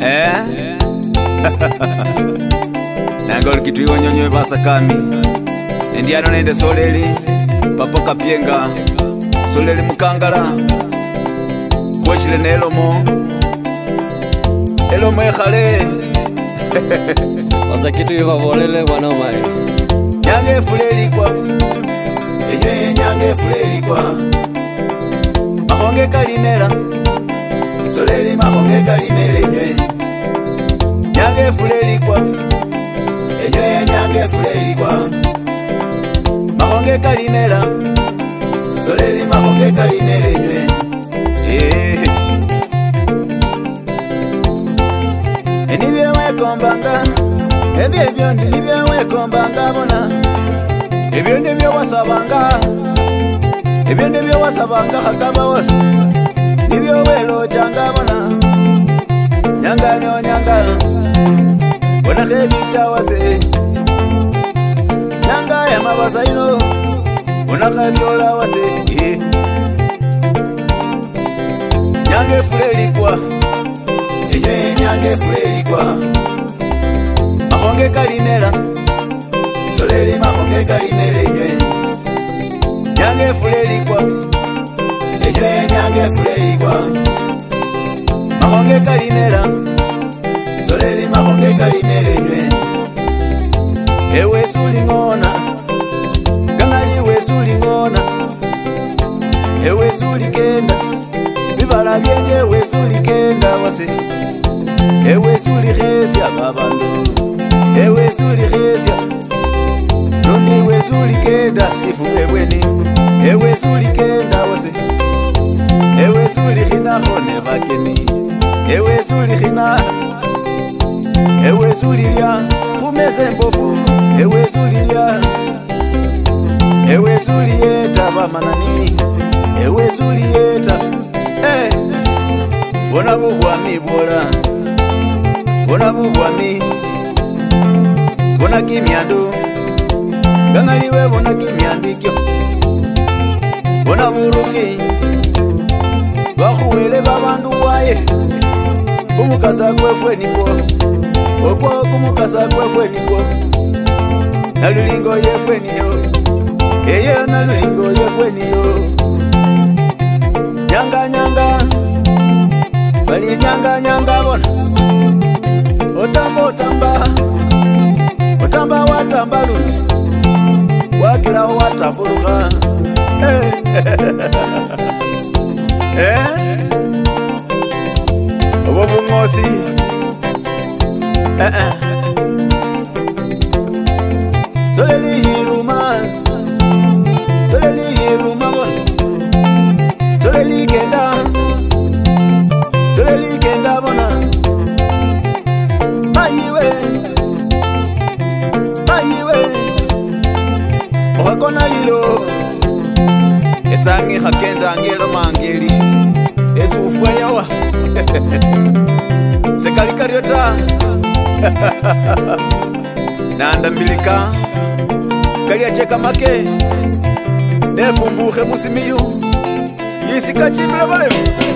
Nyanga Kituyi Wanyonyi basakami Ndiano nende soleli Papa Kapyenga Soleli mukangala Kwechile nelomo Elomo ekhale Wasa Kituyi wavolele wanaomae Nyanga Efula Elikwa Enye Nyanga Efula Elikwa Mahonge kalimela Soleli mahonge kalimela enye Nyanga Efula Elikwa Enye Nyanga Efula Elikwa Mahonge kalimela Soleli mahonge kalimela enye Enibye wekombanga Ebyo nibye wekombanga bona Ebyo nibye wasabanga Ebyo nibye wasabanga hakaba wasa Nibyo welo changa bona Nyanga nyo nyanga Bona khedi chawase Nyanga ya mabasa ino Bona khadiola wase Nyanga Efula Elikwa Enye Nyanga Efula Elikwa Mahonge kalimela Soleli mahonge kalimela enye Nyanga Efula Elikwa Enye Nyanga Efula Elikwa Mahonge kalimela Soleli mahonge kalimela enye Ewe suli ngona Kangali we suli ngona Ewe suli kenda Bibala byenje we suli kenda wase Ewe suli khesya babandu Ewe suli khesya Nondi we suli kenda sifuwe weni Ewe suli kenda wase Ewe suli khina khone bakeni Ewe suli khina Ewe suli lya khumeze mbofu Ewe suli lya Ewe suli yeta bamanani Ewe suli yeta Bona bubwami bwola Bona bubwami Bona kimyandu Gangaliwe bona kimyandu ikyo Bona buruki Bakhuwele babandu waye Kumukasa kwefwe nikwo Okwo kumukasa kwefwe nikwo Nalulingo yefwe niyo Eyo nalulingo yefwe niyo Nyanga nyanga Bali nyanga nyanga bona Otamba otamba Otamba watamba lundi Wakila watambuluka Obo bungosi Soleli hiruma Soleli hiruma bona Soleli kenda Soleli kenda bona Mayiwe Mayiwe Ohakona lilo Esangi hakenda angelo mangeli Esufwa yawa Sekali kariota Nanda mbilika Kali acheka make Nefumbuhe musimiyu Yisika chimila balemu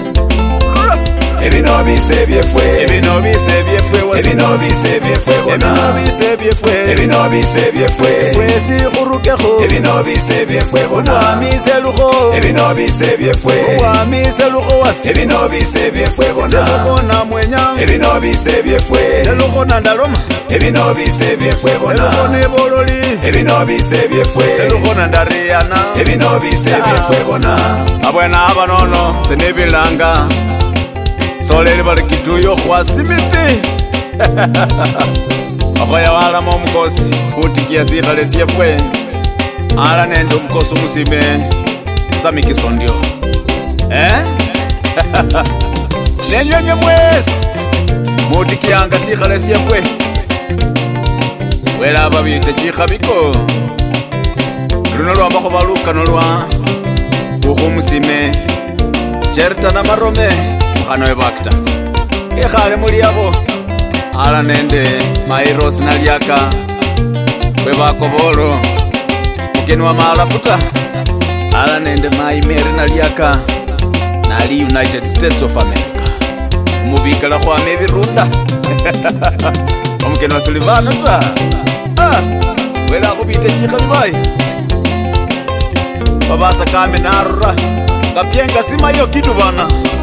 Ebino bise byefwe Ebino bise byefwe Ebino bise byefwe bona Ebino bise byefwe Ebino bise byefwe Fwesi khurukekho Ebino bise byefwe bona Wamise lukho Ebino bise byefwe Wamise lukho wasi Ebino bise byefwe bona Selukho na mwenya Ebino bise byefwe Selukho na ndaloma Ebino bise byefwe bona Selukho ne bololi Ebino bise byefwe Selukho na ndariyana Ebino bise byefwe bona Abwena abanono senebilanga Soleli bali Kituyi khwa simiti Akhoya walama omukosi khutikiya sikhale syefwe Ala nende omukosi omusime Samikiso ndio Nenyonye mwesi Mutikiyanga sikhale syefwe Wela ababite chikhabiko Luno lwambakho balukano lwa Ukhumusime Cherita na marome Mukhano webakta Ekhale muli yabo Ala nende Mairos na liaka Webako bolo Mukeni wa maalafuta Ala nende Maimeri na liaka Nali United States of America bikala khwama ebirunda omukeni wa Silivano ta wela khubita chikha bibayi babasa kame narura kapyenga simayo kitu bana